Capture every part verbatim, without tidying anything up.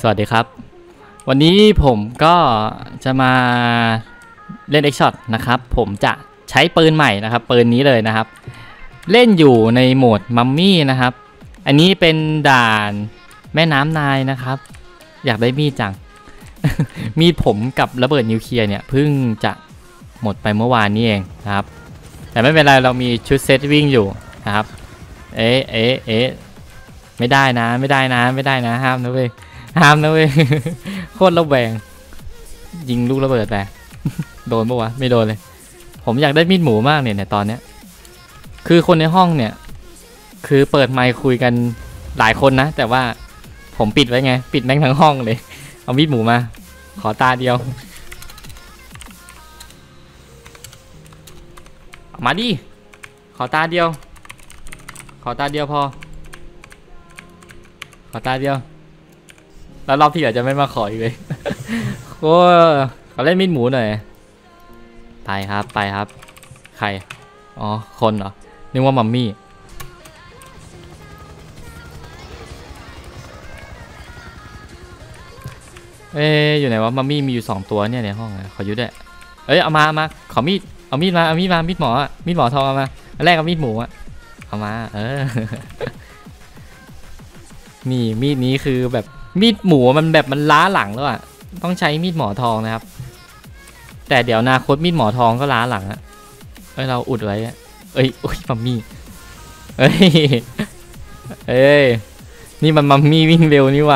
สวัสดีครับวันนี้ผมก็จะมาเล่น X-Shot นะครับผมจะใช้ปืนใหม่นะครับปืนนี้เลยนะครับเล่นอยู่ในโหมดมัมมี่นะครับอันนี้เป็นด่านแม่น้ำนายนะครับอยากได้มีดจัง มีดผมกับระเบิดนิวเคลียร์เนี่ยเพิ่งจะหมดไปเมื่อวานนี้เองนะครับแต่ไม่เป็นไรเรามีชุดเซตวิ่งอยู่นะครับเอ๊ะเอ๊ะเอ๊ะไม่ได้นะไม่ได้นะไม่ได้นะห้ามนะเว้ยห้ามนะเว้ย โคตรระแวงยิงลูกระเบิดไป โดนปะวะไม่โดนเลยผมอยากได้มีดหมูมากเนี่ยในตอนเนี้ยคือคนในห้องเนี่ยคือเปิดไมค์คุยกันหลายคนนะแต่ว่าผมปิดไว้ไงปิดแม่งทั้งห้องเลยเอามีดหมูมาขอตาเดียวมาดิขอตาเดียวขอตาเดียวพอขอตาเดียวแล้วรอบที่เหลือจะไม่มาขออีกเลย โอ้ขอเล่นมีดหมูหน่อยไปครับไปครับใครอ๋อคนเหรอนึกว่ามัมมี่เอ๊ยอยู่ไหนวะมัมมี่มีอยู่สองตัวเนี่ยในห้องขอยุดด้วยเอ้ยเอามามาขอมีดเอามีดมาเอามีดมามีดหมอมีดหมอทองเอามาแรกเอามีดหมูอะเอามาเออ นี่มีดนี้คือแบบมีดหมูมันแบบมันล้าหลังแล้วอะต้องใช้มีดหมอทองนะครับแต่เดี๋ยวอนาคตมีดหมอทองก็ล้าหลังอะเอ้ยเราอุดไว้อะเอ้ยโอ้ยมัมมี่เอ้ยเอ้ยนี่มันมัมมี่วิ่งเร็วนี่หว่า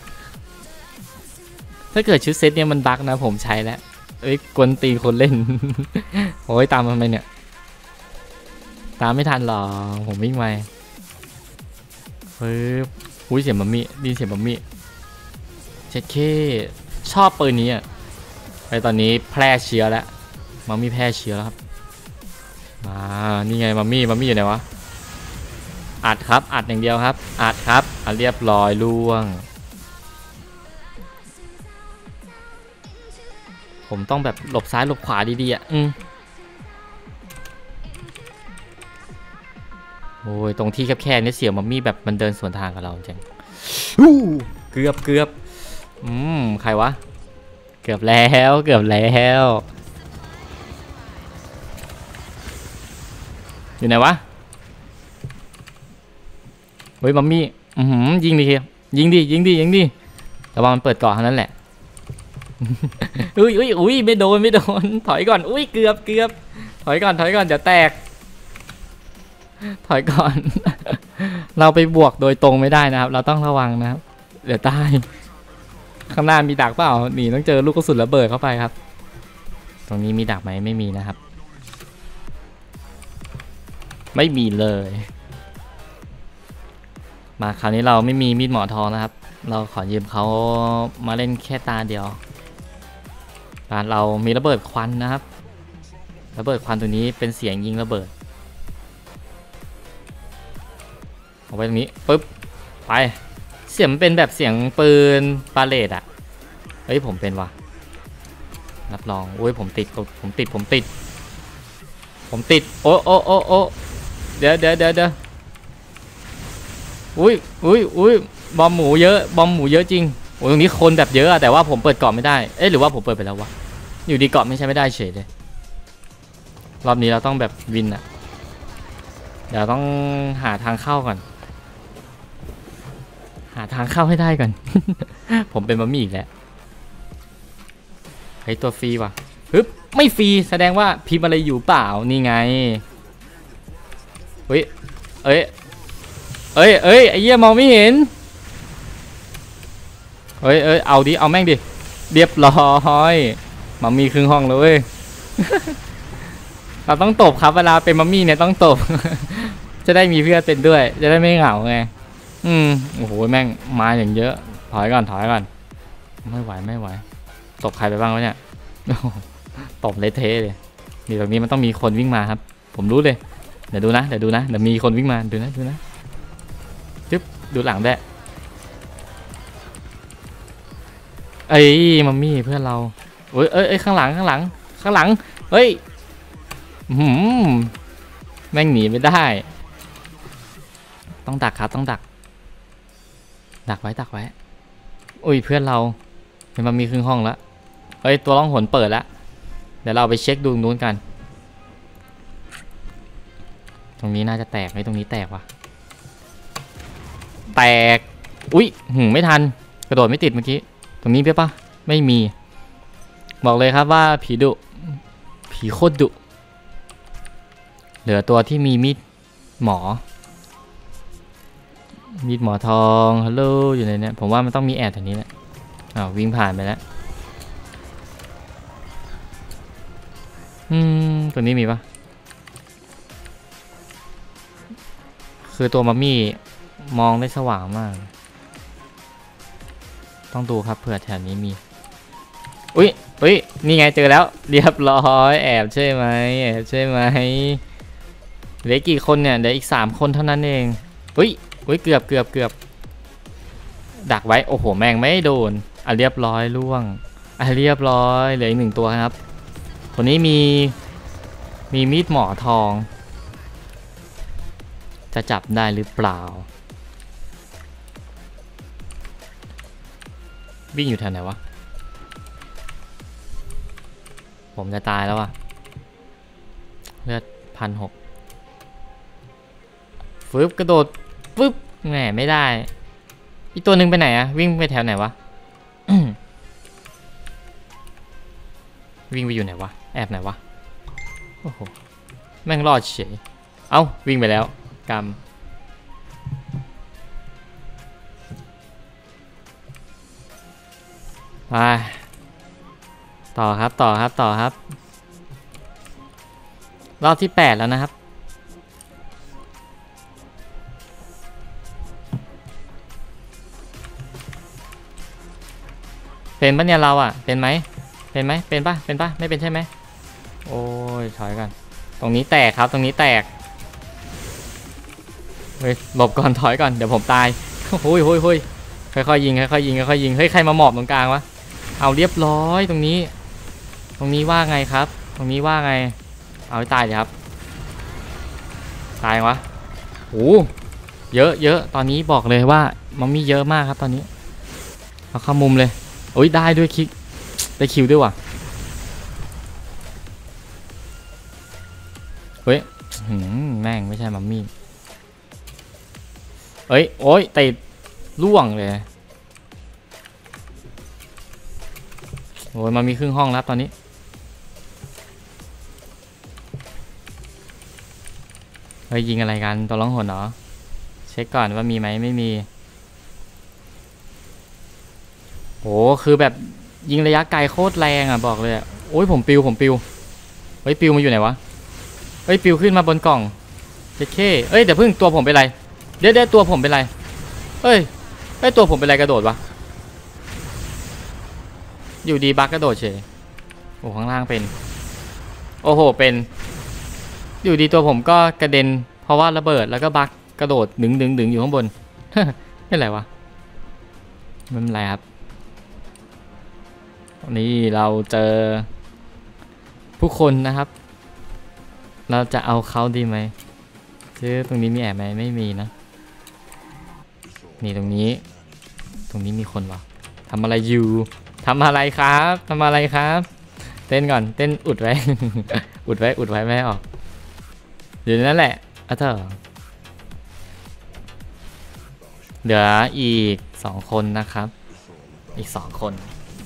ถ้าเกิดชุดเซตเนี่ยมันบั๊กนะผมใช้แล้วเอ้ยกวนตีคนเล่น โอ้ยตามทำไมเนี่ยตามไม่ทันหรอผมวิ่งไวปึ๊บอุ้ยเสียงมัมมี่ดีเสียงมัมมี่เจ็ดเคชอบปืนนี้อ่ะไปตอนนี้แพร่เชื้อแล้วมัมมี่แพร่เชื้อแล้วครับมานี่ไงมัมมี่มัมมี่อยู่ไหนวะอัดครับอัดอย่างเดียวครับอัดครับอัดเรียบร้อยล่วงผมต้องแบบหลบซ้ายหลบขวาดีๆอ่ะอืมโอ้ยตรงที่แคบๆนี่เสียงมัมมี่แบบมันเดินสวนทางกับเราจริงเกือบเกือบอืมใครวะเกือบแล้วเกือบแล้วอยู่ไหนวะเฮ้ยมัมมี่อือหือยิงดิยิงดิยิงดิยิงดิระวังมันเปิดเกาะเท่านั้นแหละอุ้ยอุ้ยอุ้ยไม่โดนไม่โดนถอยก่อนอุ้ยเกือบเกือบถอยก่อนถอยก่อนเดี๋ยวแตกถอยก่อน เราไปบวกโดยตรงไม่ได้นะครับเราต้องระวังนะครับเดี๋ยวตายข้างหน้ามีดักเปล่าหนีต้องเจอลูกกระสุนระเบิดเข้าไปครับตรงนี้มีดักไหมไม่มีนะครับไม่มีเลยมาคราวนี้เราไม่มีมีดหมอทองนะครับเราขอยืมเขามาเล่นแค่ตาเดียวร้านเรามีระเบิดควันนะครับระเบิดควันตัวนี้เป็นเสียงยิงระเบิดเอาไว้ตรงนี้ปึ๊บไปเสียงเป็นแบบเสียงปืนปาเลตอ่ะเฮ้ยผมเป็นวะรับรองโอ้ยผมติดผมติดผมติดผมติดโอ้โอ้โอ้โอ้เดี๋ยวเดี๋ยวเดี๋ยวเดี๋ยวอุ้ยอุ้ยอุ้ยบอมหมูเยอะบอมหมูเยอะจริงโอ้ยตรงนี้คนแบบเยอะแต่ว่าผมเปิดเกาะไม่ได้เอ๊ะหรือว่าผมเปิดไปแล้ววะอยู่ดีเกาะไม่ใช่ไม่ได้เฉยเลยรอบนี้เราต้องแบบวินอ่ะเดี๋ยวต้องหาทางเข้าก่อนหาทางเข้าให้ได้ก่อน ผมเป็นมัมมี่อีกแล้วไอตัวฟรีว่ะฮึบไม่ฟรีแสดงว่าพิมพ์อะไรอยู่เปล่านี่ไงเฮ้ยเอ้ยเอ้ยเอ้ยไอ้เหี้ยมองไม่เห็นเอ้ยเอ้ยเอาดิเอาแม่งดิเรียบร้อยมัมมี่ครึ่งห้องเลย เราต้องตบครับเวลาเป็นมัมมี่เนี่ยต้องตบ จะได้มีเพื่อนเป็นด้วยจะได้ไม่เหงาไงอืมโอ้โหแม่งมาอย่างเยอะถอยก่อนถอยก่อนไม่ไหวไม่ไหวตบใครไปบ้างวะเนี่ยตบเละเทะเลยนี่ตรงนี้มันต้องมีคนวิ่งมาครับผมรู้เลยเดี๋ยวดูนะเดี๋ยวดูนะเดี๋ยวมีคนวิ่งมาดูนะดูนะจึ๊บดูหลังได้เอ้ยมัมมี่เพื่อนเราเอ้ยเอ้ยเอ้ยข้างหลังข้างหลังข้างหลังเฮ้ยหืมแม่งหนีไม่ได้ต้องดักครับต้องดักดักไว้ดักไว้อุ้ยเพื่อนเราเห็นมันมีครึ่งห้องแล้วเฮ้ยตัวล่องหนเปิดแล้วเดี๋ยวเราไปเช็คดูตรงนู้นกันตรงนี้น่าจะแตกไอ้ตรงนี้แตกว่ะแตกอุ้ยหืมไม่ทันกระโดดไม่ติดเมื่อกี้ตรงนี้เป๊ะปะไม่มีบอกเลยครับว่าผีดุผีโคตรดุเหลือตัวที่มีมีดหมอมีดหมอทองฮัลโหลอยู่ในนี้ผมว่ามันต้องมีแอดแถวนี้แหละอ้าววิ่งผ่านไปแล้วอืมตัวนี้มีปะคือตัวมัมมี่มองได้สว่างมากต้องดูครับเผื่อแถวนี้มีอุ้ยอุ้ยนี่ไงเจอแล้วเรียบร้อยแอบใช่ไหมแอบใช่ไหมเหลือกี่คนเนี่ยเดี๋ยวอีกสามคนเท่านั้นเองอุ้ยอุ้ยเกือบเกือบเกือบดักไว้โอ้โหแม่งไม่โดนอ่ะเรียบร้อยล่วงอ่ะเรียบร้อยเหลืออีกหนึ่งตัวครับตัวนี้มีมีมีดหมอทองจะจับได้หรือเปล่าวิ่งอยู่แถวไหนวะผมจะตายแล้วอ่ะเลือดพันหกฟึบกระโดดฟึบแหมไม่ได้อีกตัวหนึ่งไปไหนอะวิ่งไปแถวไหนวะ วิ่งไปอยู่ไหนวะแอบไหนวะโอ้โหแม่งรอดเฉยเอ้าวิ่งไปแล้วกำไปต่อครับต่อครับต่อครับรอบที่แปดแล้วนะครับเป็นปะเนี่ยเราอ่ะเป็นไหมเป็นไหมเป็นปะเป็นปะไม่เป็นใช่ไหมโอ้ยถอยกันตรงนี้แตกครับตรงนี้แตกเฮ้ยหลบก่อนถอยก่อนเดี๋ยวผมตายโอ้ยโอ้ยโอ้ยค่อยๆยิงค่อยๆยิงค่อยๆยิงเฮ้ยใครมาหมอบตรงกลางวะเอาเรียบร้อยตรงนี้ตรงนี้ว่าไงครับตรงนี้ว่าไงเอาให้ตายเลยครับตายวะโอ้เยอะเยอะตอนนี้บอกเลยว่ามันมีเยอะมากครับตอนนี้เอาเข้ามุมเลยโอ้ยได้ด้วยคิกได้คิวด้วยว่ะเฮ้ยแม่งไม่ใช่มัมมี่เอ้ยโอ้ยติดล่วงเลยโอ้ยมันมีครึ่งห้องแล้วตอนนี้เฮ้ยยิงอะไรกันตัวร้องหนเหรอเช็คก่อนว่ามีไหมไม่มีโอ้คือแบบยิงระยะไกลโคตรแรงอ่ะบอกเลยโอ้ยผมปิวผมปิวเฮ้ยปิวมาอยู่ไหนวะเฮ้ยปิวขึ้นมาบนกล่องเจ๊เค้เอ้ยเดี๋ยวพึ่งตัวผมเป็นไรเดี๋ยวเดี๋ยวตัวผมเป็นไรเฮ้ยเฮ้ยตัวผมเป็นไรกระโดดวะอยู่ดีบักกระโดดเฉยโอ้ข้างล่างเป็นโอ้โหเป็นอยู่ดีตัวผมก็กระเด็นเพราะว่าระเบิดแล้วก็บักกระโดดดึงดึงดึงอยู่ข้างบนนี่อะไรวะไม่เป็นไรครับนี่เราเจอผู้คนนะครับเราจะเอาเขาดีไหมคือตรงนี้มีแอบไหมไม่มีนะนี่ตรงนี้ตรงนี้มีคนวะทำอะไรอยู่ทำอะไรครับทำอะไรครับเต้นก่อนเต้นอุดไว้ อุดไว้อุดไว้ไม่ให้ออกเดี๋ยวนั่นแหละอ่ะเถอะเหลืออีกสองคนนะครับอีกสองคน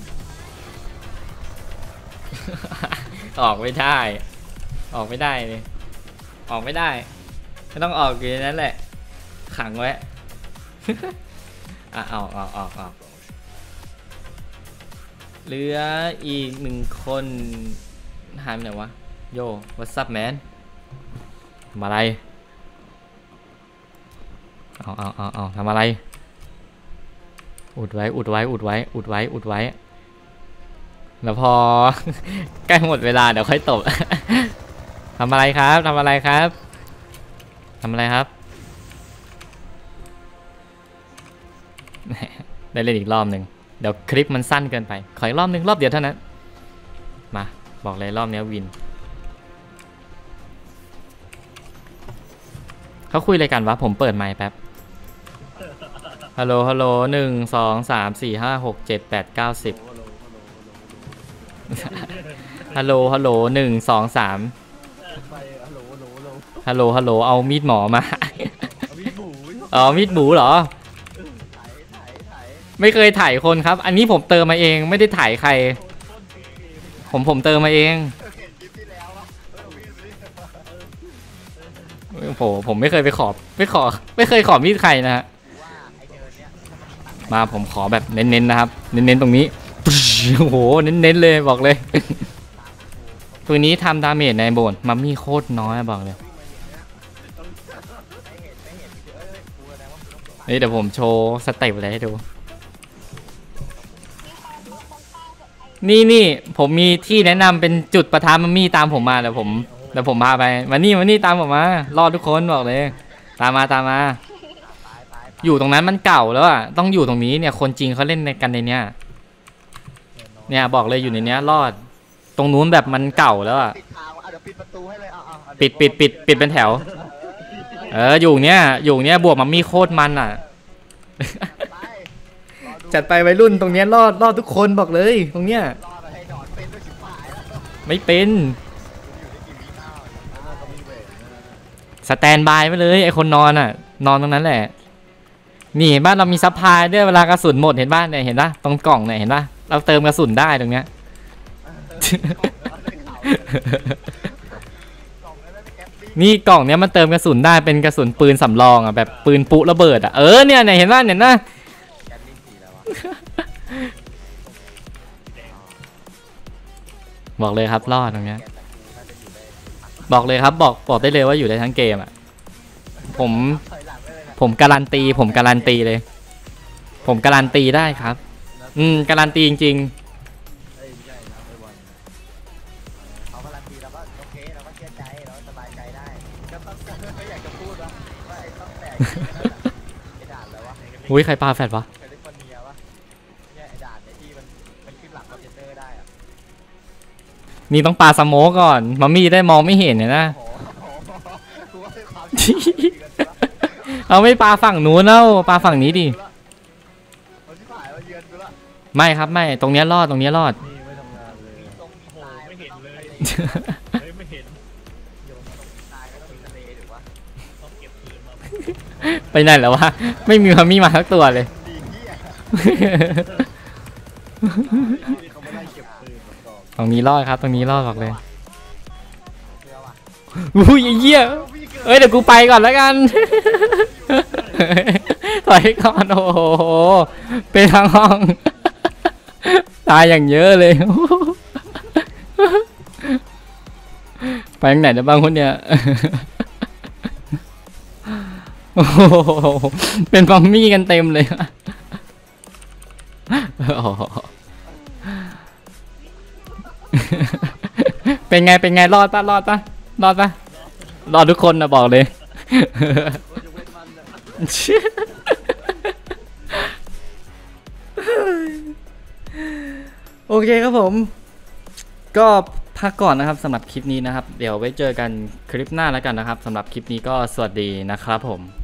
ออกไม่ได้ออกไม่ได้เลยออกไม่ได้ไม่ต้องออกอยู่นั่นแหละขังไว้ อ่ะออกออกออกออกเหลืออีกหนึ่งคนหายไปไหนวะโย่ what's up man ทำอะไรเอาเอาเอาเอาทำอะไรอุดไว้อุดไว้อุดไว้อุดไว้อุดไว้แล้วพอ ใกล้หมดเวลาเดี๋ยวค่อยตบ ทำอะไรครับทำอะไรครับทำอะไรครับ ได้เล่นอีกรอบหนึ่งเดี๋ยวคลิปมันสั้นเกินไปขออีกรอบหนึ่งรอบเดียวเท่านั้นมาบอกเลยรอบนี้วินเขาคุยอะไรกันวะผมเปิดไมค์แป๊บฮัลโหลฮัลโหลหนึ่งสองสามสี่ห้าหกเจ็ดแปดเก้าสิบฮัลโหลฮัลโหลหนึ่งสองสามฮัลโหลฮัลโหลเอามีดหมอมาอ๋อมีดหมูเหรอไม่เคยถ่ายคนครับอันนี้ผมเติมมาเองไม่ได้ถ่ายใครผมผมเติมมาเองโอ้โหผมไม่เคยไปขอไม่ขอไม่เคยขอมีดใครนะฮะมาผมขอแบบเน้นๆนะครับเน้นๆตรงนี้โอ้โหเน้นๆเลยบอกเลยตัวนี้ทำดาเมจในโบนมัมมี่โคตรน้อยบอกเลยนี่เดี๋ยวผมโชว์สเต็ปอะไรให้ดูนี่นี่ผมมีที่แนะนำเป็นจุดประทามัมมี่ตามผมมาเดี๋ยวผมเดี๋ยวผมพาไปมานี่มานี่ตามผมมารอดทุกคนบอกเลยตามมาตามมาอยู่ตรงนั้นมันเก่าแล้วอ่ะต้องอยู่ตรงนี้เนี่ยคนจริงเขาเล่นในกันในเนี้ยเนี่ยบอกเลยอยู่ในเนี้ยรอดตรงนู้นแบบมันเก่าแล้วอ่ะปิดปิดปิดปิดเป็นแถวเอออยู่เนี้ยอยู่เนี้ยบวกมัมมี่โคตรมันอ่ะจัดไปวัยรุ่นตรงเนี้ยรอดรอดทุกคนบอกเลยตรงเนี้ยไม่เป็นสแตนบายไปเลยไอคนนอนอ่ะนอนตรงนั้นแหละนี่บ้านเรามีซัพพลายด้วยเวลากระสุนหมดเห็นบ้านเนี่ยเห็นปะตรงกล่องเนี่ยเห็นปะเราเติมกระสุนได้ตรงเนี้ยนี่กล่องเนี้ยมันเติมกระสุนได้เป็นกระสุนปืนสำรองอ่ะแบบปืนปุระเบิดอ่ะเออเนี่ยเนี่ยเห็นปะเห็นปะบอกเลยครับรอดตรงเนี้ยบอกเลยครับบอกบอกได้เลยว่าอยู่ได้ทั้งเกมอ่ะผมผมการันตีผมการันตีเลยผมการันตีได้ครับอืมการันตีจริงๆอุ้ยใครปาแฟดวะนี่ต้องปาสโมกก่อนมัมมี่ได้มองไม่เห็นเนี่ยนะเอาไม่ปาฝั่งนู้นเอาปาฝั่งนี้ดิไม่ครับไม่ตรงนี้รอดตรงนี้รอดไปไหนแล้ววะไม่มีมัมมี่มาทั้งตัวเลยตรงนี้รอดครับตรงนี้รอดบอกเลยอุ้ยเยี่ยเอ้ยเดี๋ยวกูไปก่อนแล้วกันถอยก่อนโอ้โหไปทางห้องตายอย่างเยอะเลยไปทางไหนได้บ้างคนเนี้ยโอ้โหเป็นมัมมี่กันเต็มเลยเป็นไงเป็นไงรอดปะรอดปะรอดปะรอดทุกคนนะบอกเลยโอเคครับผมก็พักก่อนนะครับสำหรับคลิปนี้นะครับเดี๋ยวไว้เจอกันคลิปหน้าแล้วกันนะครับสำหรับคลิปนี้ก็สวัสดีนะครับผม